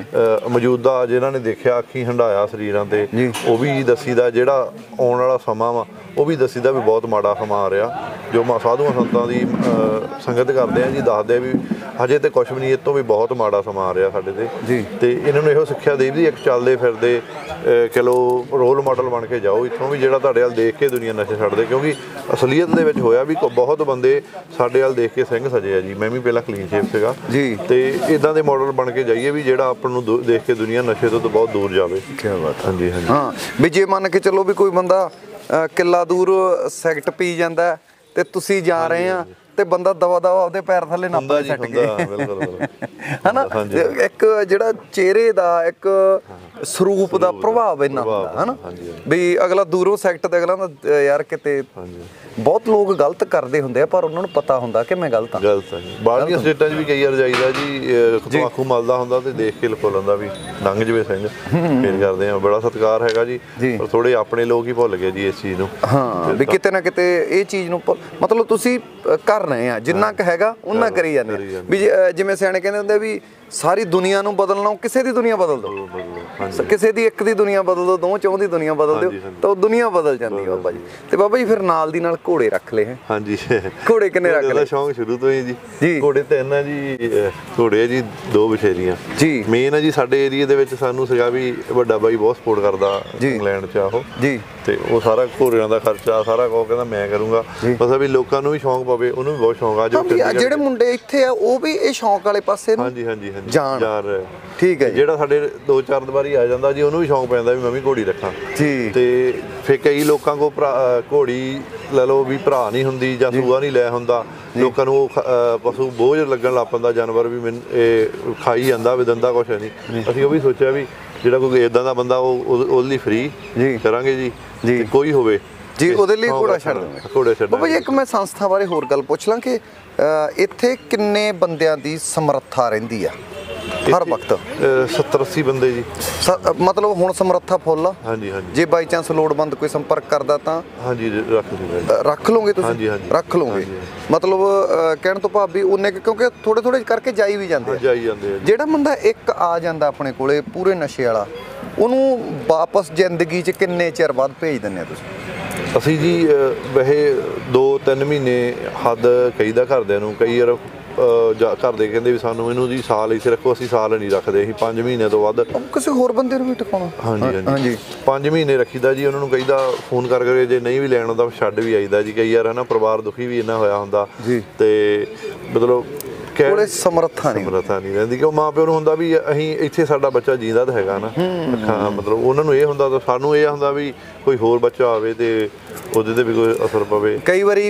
ਮੌਜੂਦਾ ਜਿਹਨਾਂ ਨੇ ਦੇਖਿਆ ਅੱਖੀਂ ਹੰਢਾਇਆ ਸਰੀਰਾਂ ਤੇ ਉਹ ਵੀ ਦੱਸੀਦਾ, ਜਿਹੜਾ ਆਉਣ ਵਾਲਾ ਸਮਾਂ ਵਾ ਉਹ ਵੀ ਦੱਸੀਦਾ ਵੀ ਬਹੁਤ ਮਾੜਾ ਸਮਾਂ ਆ ਰਿਹਾ। ਜੋ ਸਾਧੂਆਂ ਸੰਤਾਂ ਦੀ ਸੰਗਤ ਕਰਦੇ ਆ ਜੀ, ਦੱਸਦੇ ਆ ਵੀ ਹਜੇ ਤੇ ਕੁਛ ਵੀ ਨਹੀਂ, ਇਹ ਤੋਂ ਵੀ ਬਹੁਤ ਮਾੜਾ ਸਮਾਂ ਆ ਰਿਹਾ ਸਾਡੇ ਤੇ ਇਹਨਾਂ ਨੂੰ ਇਹੋ ਸਿੱਖਿਆ ਦੇ ਵੀ ਇੱਕ ਚੱਲਦੇ ਫਿਰਦੇ ਚਲੋ ਰੋਲ ਮਾਡਲ ਬਣ ਕੇ ਜਾਓ ਇੱਥੋਂ ਵੀ, ਜਿਹੜਾ ਤੁਹਾਡੇ ਵੱਲ ਦੇਖ ਕੇ ਦੁਨੀਆ ਨਸ਼ੇ ਛੱਡ ਦੇ। ਕਿਉਂਕਿ ਅਸਲੀਅਤ ਦੇ ਵਿੱਚ ਹੋਇਆ ਵੀ ਬਹੁਤ ਬੰਦੇ ਸਾਡੇ ਵੱਲ ਦੇਖ ਕੇ ਸਿੰਘ ਸਜੇ ਆ ਜੀ। ਮੈਂ ਵੀ ਪਹਿਲਾਂ ਕਲੀਨ ਸ਼ੇਪ ਸੀਗਾ ਤੇ ਇਦਾਂ ਦੇ ਮਾਡਲ ਬਣ ਕੇ ਜਾਈਏ ਵੀ ਜਿਹੜਾ ਆਪਾਂ ਨੂੰ ਦੇਖ ਕੇ ਦੁਨੀਆ ਨਸ਼ੇ ਤੋਂ ਬਹੁਤ ਦੂਰ ਜਾਵੇ। ਕੀ ਬਾਤ ਹੈ। ਹਾਂ ਵੀ ਜੇ ਮੰਨ ਕੇ ਚਲੋ ਵੀ ਕੋਈ ਬੰਦਾ ਕਿੱਲਾ ਦੂਰ ਸਿਗਰਟ ਪੀ ਜਾਂਦਾ ਤੇ ਤੁਸੀਂ ਜਾ ਰਹੇ ਆ ਤੇ ਬੰਦਾ ਦਵਾ ਉਹਦੇ ਪੈਰ ਥੱਲੇ ਨੱਪਾ ਛੱਡ ਕੇ ਹਨਾ, ਇੱਕ ਜਿਹੜਾ ਚਿਹਰੇ ਦਾ ਇੱਕ ਸਰੂਪ ਦਾ ਪ੍ਰਭਾਵ ਇੰਨਾ ਹੁੰਦਾ ਹਨਾ ਵੀ ਅਗਲਾ ਦੂਰੋਂ ਸਿਗਰਟ ਤੇ ਅਗਲਾ ਯਾਰ ਕਿਤੇ ਬਹੁਤ ਲੋਕ ਗਲਤ ਕਰਦੇ ਹੁੰਦੇ ਆ ਪਰ ਉਹਨਾਂ ਨੂੰ ਪਤਾ ਹੁੰਦਾ ਕਿ ਮੈਂ ਗਲਤ ਆ। ਬਾਹਰਲੀਆਂ ਸਟੇਟਾਂ 'ਚ ਵੀ ਕਈ ਵਾਰ ਜਾਈਦਾ ਜੀ, ਆਖੂ ਮਲਦਾ ਹੁੰਦਾ ਤੇ ਦੇਖ ਕੇ ਲਕੋ ਲੈਂਦਾ ਵੀ ਲੰਘ ਜਵੇ ਸਿੰਘ, ਫੇਰ ਕਰਦੇ ਆ। ਬੜਾ ਸਤਿਕਾਰ ਹੈਗਾ ਜੀ, ਪਰ ਥੋੜੇ ਆਪਣੇ ਲੋਕ ਹੀ ਭੁੱਲ ਗਏ ਜੀ ਇਸ ਚੀਜ਼ ਨੂੰ। ਹਾਂ ਵੀ ਕਿਤੇ ਨਾ ਕਿਤੇ ਇਹ ਚੀਜ਼ ਨੂੰ ਮਤਲਬ ਤੁਸੀਂ ਕਰ ਰਹੇ ਆ ਜਿੰਨਾ ਕੁ ਹੈਗਾ ਉਹਨਾਂ ਕਰੀ ਜਾਂਦੇ ਵੀ। ਜਿਵੇਂ ਸਿਆਣੇ ਕਹਿੰਦੇ ਹੁੰਦੇ ਵੀ ਸਾਰੀ ਦੁਨੀਆ ਨੂੰ ਬਦਲਣਾ, ਕਿਸੇ ਦੀ ਦੁਨੀਆ ਬਦਲ ਦਿਓ, ਕਿਸੇ ਦੀ ਇੱਕ ਦੀ ਦੁਨੀਆ ਬਦਲ ਦਿਓ, ਦੋ ਚੌਂ ਦੀ ਦੁਨੀਆ ਬਦਲ ਦਿਓ ਤਾਂ ਉਹ ਦੁਨੀਆ ਬਦਲ ਜਾਂਦੀ ਹੈ ਬਾਬਾ ਜੀ। ਤੇ ਬਾਬਾ ਜੀ ਫਿਰ ਨਾਲ ਦੀ ਨਾਲ ਘੋੜੇ ਰੱਖ ਲਏ ਹੈ? ਹਾਂਜੀ। ਘੋੜੇ ਕਿੰਨੇ ਰੱਖ ਲਏ? ਸ਼ੌਂਕ ਸ਼ੁਰੂ ਤੋਂ ਹੀ ਜੀ। ਘੋੜੇ ਤਿੰਨ ਆ ਜੀ, ਘੋੜੇ ਆ ਜੀ 2 ਬਛੇਰੀਆਂ ਜੀ। ਮੇਨ ਆ ਜੀ ਸਾਡੇ ਏਰੀਆ ਦੇ ਵਿੱਚ ਸਾਨੂੰ ਸੀਗਾ ਵੀ ਵੱਡਾ ਬਾਈ ਬਹੁਤ ਸਪੋਰਟ ਕਰਦਾ ਇੰਗਲੈਂਡ 'ਚ ਆਹੋ ਜੀ, ਤੇ ਉਹ ਸਾਰਾ ਘੋੜਿਆਂ ਦਾ ਖਰਚਾ ਸਾਰਾ ਕੁਝ ਕਹਿੰਦਾ ਮੈਂ ਕਰੂੰਗਾ, ਬਸ ਵੀ ਲੋਕਾਂ ਨੂੰ ਵੀ ਸ਼ੌਂਕ ਪਵੇ, ਉਹਨੂੰ ਵੀ ਬਹੁਤ ਸ਼ੌਂਕ ਆ। ਜਿਹੜੇ ਮੁੰਡੇ ਇੱਥੇ ਆ ਉਹ ਵੀ ਇਹ ਸ਼ੌਂਕ ਵਾਲੇ ਪਾਸੇ ਨੂੰ ਜਾ ਰਹੇ। ਠੀਕ ਹੈ। ਜਿਹੜਾ ਸਾਡੇ 2-4 ਵਾਰੀ ਆ ਜਾਂਦਾ ਜੀ ਉਹਨੂੰ ਵੀ ਸ਼ੌਂਕ ਪੈਂਦਾ ਵੀ ਮੈਂ ਵੀ ਘੋੜੀ ਰੱਖਾਂ ਜੀ। ਤੇ ਫਿਰ ਕਈ ਲੋਕਾਂ ਕੋ ਘੋੜੀ ਲੈ ਲਓ ਵੀ ਭਰਾ ਨਹੀਂ ਹੁੰਦੀ ਜਾਂ ਸੂਆ ਨਹੀਂ ਲੈ ਹੁੰਦਾ, ਲੋਕਾਂ ਨੂੰ ਪਸ਼ੂ ਬੋਝ ਲੱਗਣ ਲੱਗ ਪੈਂਦਾ, ਜਾਨਵਰ ਵੀ ਇਹ ਖਾਈ ਜਾਂਦਾ ਵੀ ਦੰਦਾ ਕੁਛ ਨਹੀਂ। ਅਸੀਂ ਉਹ ਵੀ ਸੋਚਿਆ ਵੀ ਜਿਹੜਾ ਕੋਈ ਇਦਾਂ ਦਾ ਬੰਦਾ ਉਹਦੇ ਲਈ ਫ੍ਰੀ ਕਰਾਂਗੇ ਜੀ, ਕੋਈ ਹੋਵੇ ਜੀ ਉਹਦੇ ਲਈ ਘੋੜਾ ਛੱਡ ਦਾਂਗੇ। ਬਾਬਾ ਜੀ ਇੱਕ ਮੈਂ ਸੰਸਥਾ ਬਾਰੇ ਹੋਰ ਗੱਲ ਪੁੱਛ ਲਾਂ ਕਿ ਇੱਥੇ ਕਿੰਨੇ ਬੰਦਿਆਂ ਦੀ ਸਮਰੱਥਾ ਰਹਿੰਦੀ ਆ ਹਰ ਵਕਤ? 70-80 ਬੰਦੇ ਜੀ। ਮਤਲਬ ਹੁਣ ਸਮਰੱਥਾ ਫੁੱਲ ਆ? ਹਾਂਜੀ। ਜੇ ਬਾਈ ਚਾਂਸ ਲੋੜਵੰਦ ਕੋਈ ਸੰਪਰਕ ਕਰਦਾ ਤਾਂ ਹਾਂਜੀ ਰੱਖ ਲਓਗੇ ਤੁਸੀਂ? ਰੱਖ ਲਓਗੇ ਮਤਲਬ ਕਹਿਣ ਤੋਂ ਭਾਵ ਵੀ ਉਹਨੇ, ਕਿਉਂਕਿ ਥੋੜੇ ਕਰਕੇ ਜਾਈ ਵੀ ਜਾਂਦੇ ਆ। ਜਿਹੜਾ ਬੰਦਾ ਇੱਕ ਆ ਜਾਂਦਾ ਆਪਣੇ ਕੋਲੇ ਪੂਰੇ ਨਸ਼ੇ ਵਾਲਾ, ਉਹਨੂੰ ਵਾਪਸ ਜ਼ਿੰਦਗੀ 'ਚ ਕਿੰਨੇ ਚਿਰ ਬਾਅਦ ਭੇਜ ਦਿੰਦੇ ਆ ਤੁਸੀਂ? ਅਸੀਂ ਜੀ ਵੈਸੇ 2-3 ਮਹੀਨੇ ਹੱਦ ਕਹੀਦਾ ਘਰਦਿਆਂ ਨੂੰ। ਕਈ ਵਾਰ ਘਰ ਦੇ ਕਹਿੰਦੇ ਵੀ ਸਾਨੂੰ ਇਹਨੂੰ ਜੀ ਸਾਲ ਇੱਥੇ ਰੱਖੋ, ਅਸੀਂ ਸਾਲ ਨਹੀਂ ਰੱਖਦੇ, ਅਸੀਂ 5 ਮਹੀਨੇ ਤੋਂ ਵੱਧ ਕਿਸੇ ਹੋਰ ਬੰਦੇ ਨੂੰ ਵੀ ਟਿਕਾਉਣਾ। ਹਾਂਜੀ 5 ਮਹੀਨੇ ਰੱਖੀਦਾ ਜੀ। ਉਹਨਾਂ ਨੂੰ ਕਹੀਦਾ ਫੋਨ ਕਰਕੇ, ਜੇ ਨਹੀਂ ਵੀ ਲੈਣ ਆਉਂਦਾ ਛੱਡ ਵੀ ਆਈਦਾ ਜੀ। ਕਈ ਵਾਰ ਹੈ ਨਾ ਪਰਿਵਾਰ ਦੁਖੀ ਵੀ ਇੰਨਾ ਹੋਇਆ ਹੁੰਦਾ ਤੇ ਮਤਲਬ ਕੋਲੇ ਸਮਰੱਥਾ ਨਹੀਂ ਰਹਿੰਦੀ ਕਿ ਉਹ ਮਾਂ ਪਿਓ ਨੂੰ ਹੁੰਦਾ ਵੀ ਅਸੀਂ ਇੱਥੇ ਸਾਡਾ ਬੱਚਾ ਜੀਂਦਾ ਤਾਂ ਹੈਗਾ ਨਾ। ਮਤਲਬ ਉਹਨਾਂ ਨੂੰ ਇਹ ਹੁੰਦਾ, ਤਾਂ ਸਾਨੂੰ ਇਹ ਹੁੰਦਾ ਵੀ ਕੋਈ ਹੋਰ ਬੱਚਾ ਆਵੇ ਤੇ ਉਹਦੇ ਤੇ ਵੀ ਕੋਈ ਅਸਰ ਪਵੇ। ਕਈ ਵਾਰੀ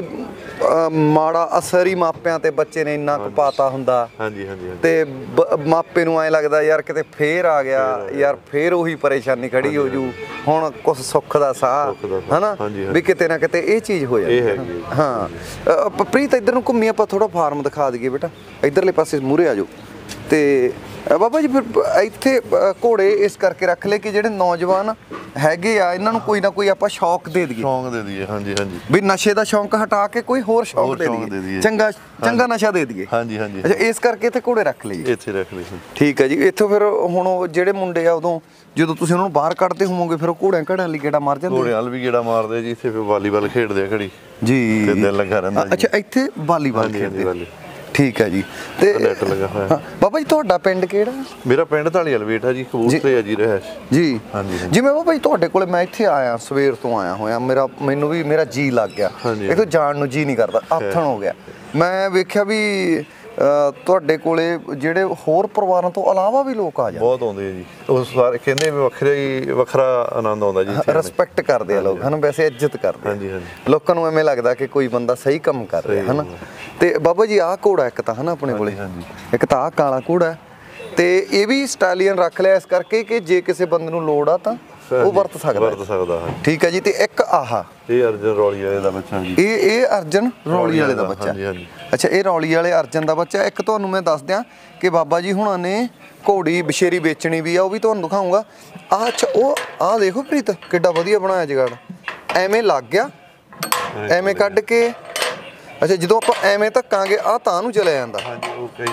ਮਾੜਾ ਅਸਰ ਹੀ ਮਾਪਿਆਂ ਤੇ ਬੱਚੇ ਨੇ ਇੰਨਾ ਕੁ ਪਾਤਾ ਹੁੰਦਾ। ਹਾਂਜੀ ਤੇ ਮਾਪੇ ਨੂੰ ਐਂ ਲੱਗਦਾ ਯਾਰ ਕਿਤੇ ਫੇਰ ਆ ਗਿਆ, ਯਾਰ ਫੇਰ ਉਹੀ ਪਰੇਸ਼ਾਨੀ ਖੜੀ ਹੋ ਜੂ, ਹੁਣ ਕੁਛ ਸੁੱਖ ਦਾ ਸਾਹ ਹਨਾ ਵੀ ਕਿਤੇ ਨਾ ਕਿਤੇ ਇਹ ਚੀਜ਼ ਹੋ ਜਾਂਦੀ। ਹਾਂ ਪ੍ਰੀਤ ਇੱਧਰ ਨੂੰ ਘੁੰਮੀ, ਆਪਾਂ ਥੋੜਾ ਫਾਰਮ ਦਿਖਾ ਦਈਏ ਬੇਟਾ, ਇੱਧਰਲੇ ਪਾਸੇ ਮੂਹਰੇ ਆ ਜਾਓ। ਤੇ ਬਾਬਾ ਜੀ ਫਿਰ ਇੱਥੇ ਘੋੜੇ ਇਸ ਕਰਕੇ ਰੱਖ ਲਏ ਕਿ ਜਿਹੜੇ ਨੌਜਵਾਨ ਹੈਗੇ ਆ ਇਹਨਾਂ ਨੂੰ ਕੋਈ ਨਾ ਕੋਈ ਆਪਾਂ ਸ਼ੌਕ ਦੇ ਦਈਏ। ਹਾਂਜੀ ਵੀ ਨਸ਼ੇ ਦਾ ਸ਼ੌਕ ਹਟਾ ਕੇ ਕੋਈ ਹੋਰ ਸ਼ੌਕ ਦੇ ਦਈਏ, ਚੰਗਾ ਨਸ਼ਾ ਦੇ ਦਈਏ। ਅੱਛਾ ਇਸ ਕਰਕੇ ਇੱਥੇ ਘੋੜੇ ਰੱਖ ਲਏ? ਇੱਥੇ ਰੱਖ ਲਏ। ਠੀਕ ਹੈ ਜੀ। ਇੱਥੋਂ ਫਿਰ ਹੁਣ ਉਹ ਜਿਹੜੇ ਮੁੰਡੇ ਆ ਉਦੋਂ ਜਦੋਂ ਤੁਸੀਂ ਉਹਨਾਂ ਨੂੰ ਬਾਹਰ ਕੱਢਦੇ ਹੋਵੋਗੇ ਫਿਰ ਉਹ ਘੋੜਿਆਂ ਲਈ ਗੇੜਾ ਮਾਰ ਜਾਂਦੇ? ਘੋੜਿਆਂ ਵੀ ਗੇੜਾ ਮਾਰਦੇ ਜੀ। ਇੱਥੇ ਫਿਰ ਵਾਲੀਬਾਲ ਖੇਡਦੇ ਆ ਘੜੀ ਜੀ, ਤੇ ਦਿਲ ਲੱਗਾ ਰਹਿੰਦਾ। ਅੱਛਾ ਇੱਥੇ ਵਾਲੀਬਾਲ ਖੇਡਦੇ। ਠੀਕ ਹੈ ਜੀ। ਤੇ ਨੈਟ ਲੱਗਾ ਹੋਇਆ। ਬਾਬਾ ਜੀ ਤੁਹਾਡਾ ਪਿੰਡ ਕਿਹੜਾ? ਮੇਰਾ ਪਿੰਡ ਢਾਲੀਵਾਲ ਬੇਟਾ ਜੀ, ਕਬੂਤਰੇ ਆ ਜੀ ਰਹਿਸ਼ ਜੀ। ਜਿਵੇਂ ਬਾਬਾ ਜੀ ਤੁਹਾਡੇ ਕੋਲੇ ਮੈਂ ਇੱਥੇ ਆਇਆ, ਸਵੇਰ ਤੋਂ ਆਇਆ ਹੋਇਆ, ਮੈਨੂੰ ਵੀ ਮੇਰਾ ਜੀ ਲੱਗ ਗਿਆ, ਇੱਥੋਂ ਜਾਣ ਨੂੰ ਜੀ ਨਹੀਂ ਕਰਦਾ, ਆਥਣ ਹੋ ਗਿਆ। ਮੈਂ ਵੇਖਿਆ ਵੀ ਤੁਹਾਡੇ ਕੋਲੇ ਜਿਹੜੇ ਹੋਰ ਪਰਿਵਾਰਾਂ ਤੋਂ ਇਲਾਵਾ ਵੀ ਲੋਕ ਆ ਜਾਂਦੇ? ਬਹੁਤ ਆਉਂਦੇ ਆ ਜੀ। ਉਹ ਸਾਰੇ ਕਹਿੰਦੇ ਵੀ ਵੱਖਰਾ ਆਨੰਦ ਆਉਂਦਾ ਜੀ। ਰਿਸਪੈਕਟ ਕਰਦੇ ਆ ਲੋਕ ਹਨ, ਵੈਸੇ ਇੱਜ਼ਤ ਕਰਦੇ ਆ। ਲੋਕਾਂ ਨੂੰ ਐਵੇਂ ਲੱਗਦਾ ਕਿ ਕੋਈ ਬੰਦਾ ਸਹੀ ਕੰਮ ਕਰ ਰਿਹਾ ਹਨਾ। ਤੇ ਬਾਬਾ ਜੀ ਆਹ ਘੋੜਾ ਇੱਕ ਤਾਂ ਹਨਾ ਆਪਣੇ ਕੋਲੇ, ਇੱਕ ਤਾਂ ਆਹ ਕਾਲਾ ਘੋੜਾ, ਤੇ ਇਹ ਵੀ ਸਟਾਲੀਅਨ ਰੱਖ ਲਿਆ ਇਸ ਕਰਕੇ ਕਿ ਜੇ ਕਿਸੇ ਬੰਦੇ ਨੂੰ ਲੋੜ ਆ ਤਾਂ ਉਹ ਵਰਤ ਸਕਦਾ। ਠੀਕ ਹੈ ਜੀ। ਤੇ ਇੱਕ ਆਹ ਇਹ ਅਰਜਨ ਰੌਲੀ ਵਾਲੇ ਦਾ ਬੱਚਾ ਜੀ। ਇਹ ਅਰਜਨ ਰੌਲੀ ਵਾਲੇ ਦਾ ਬੱਚਾ। ਅੱਛਾ ਇਹ ਰੌਲੀ ਵਾਲੇ ਅਰਜਨ ਦਾ ਬੱਚਾ। ਇੱਕ ਤੁਹਾਨੂੰ ਮੈਂ ਦੱਸ ਦਿਆਂ ਕਿ ਬਾਬਾ ਜੀ ਹੁਣਾਂ ਨੇ ਘੋੜੀ ਬਸ਼ੇਰੀ ਵੇਚਣੀ ਵੀ ਆ, ਉਹ ਵੀ ਤੁਹਾਨੂੰ ਦਿਖਾਊਂਗਾ। ਅੱਛਾ ਉਹ ਆਹ ਦੇਖੋ ਪ੍ਰੀਤ ਕਿੱਡਾ ਵਧੀਆ ਬਣਾਇਆ ਜਗਾੜ, ਐਵੇਂ ਲੱਗ ਗਿਆ, ਐਵੇਂ ਕੱਢ ਕੇ। ਅੱਛਾ ਜਦੋਂ ਆਪਾਂ ਐਵੇਂ ਧੱਕਾਂਗੇ ਆਹ ਤਾਂ ਨੂੰ ਚਲਿਆ ਜਾਂਦਾ। ਉਹ ਕਈ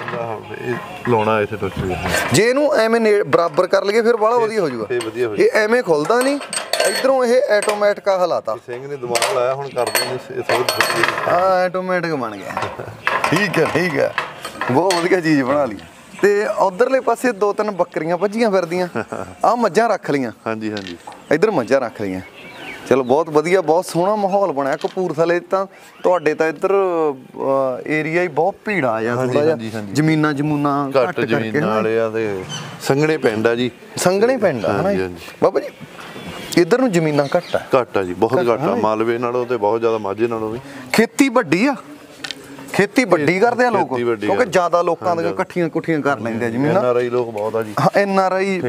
ਲਾਉਣਾ ਇੱਥੇ ਟੁੱਟ ਗਿਆ। ਜੇ ਇਹਨੂੰ ਐਵੇਂ ਬਰਾਬਰ ਕਰ ਲਈਏ ਫਿਰ ਬੜਾ ਵਧੀਆ ਹੋ ਜਾਊਗਾ। ਇਹ ਐਵੇਂ ਖੁੱਲਦਾ ਨਹੀਂ, ਇਧਰੋਂ ਇਹ ਆਟੋਮੈਟਿਕ ਹਲਾਤਾ। ਸਿੰਘ ਨੇ ਦਿਮਾਗ ਲਾਇਆ, ਹੁਣ ਕਰਦੇ ਨੇ। ਹਾਂ ਆਟੋਮੈਟਿਕ ਬਣ ਗਿਆ। ਠੀਕ ਹੈ ਬਹੁਤ ਵਧੀਆ ਚੀਜ਼ ਬਣਾ ਲਈ। ਤੇ ਉਧਰਲੇ ਪਾਸੇ 2-3 ਬੱਕਰੀਆਂ ਭੱਜੀਆਂ ਫਿਰਦੀਆਂ, ਆਹ ਮੱਝਾਂ ਰੱਖ ਲਈਆਂ। ਹਾਂਜੀ ਇੱਧਰ ਮੱਝਾਂ ਰੱਖ ਲਈਆਂ। ਚਲੋ ਬਹੁਤ ਵਧੀਆ, ਬਹੁਤ ਸੋਹਣਾ ਮਾਹੌਲ ਬਣਿਆ ਕਪੂਰਥਲੇ ਤਾਂ। ਤੁਹਾਡੇ ਤਾਂ ਇੱਧਰ ਏਰੀਆ ਹੀ ਬਹੁਤ ਭੀੜਾ ਆ ਥੋੜਾ ਜਿਹਾ, ਜ਼ਮੀਨਾਂ ਘੱਟ ਜ਼ਮੀਨਾਂ ਵਾਲੇ ਆ ਤੇ ਸੰਘਣੇ ਪਿੰਡ ਆ ਜੀ। ਸੰਘਣੇ ਪਿੰਡ ਆ ਹਨਾ ਬਾਬਾ ਜੀ। ਇੱਧਰ ਨੂੰ ਜ਼ਮੀਨਾਂ ਘੱਟ ਆ ਜੀ, ਬਹੁਤ ਘੱਟ ਆ। ਮਾਲਵੇ ਨਾਲੋਂ ਤੇ ਬਹੁਤ ਜ਼ਿਆਦਾ ਮਾਝੇ ਨਾਲੋਂ ਵੀ। ਖੇਤੀ ਵੱਡੀ ਆ, ਖੇਤੀ ਵੱਡੀ ਕਰਦੇ ਆ ਲੋਕ, ਕਿਉਂਕਿ ਜ਼ਿਆਦਾ ਲੋਕਾਂ ਦੀਆਂ ਇਕੱਠੀਆਂ ਕਰ ਲੈਂਦੇ ਆ ਜ਼ਮੀਨਾਂ। NRI ਲੋਕ ਬਹੁਤ ਆ ਜੀ। NRI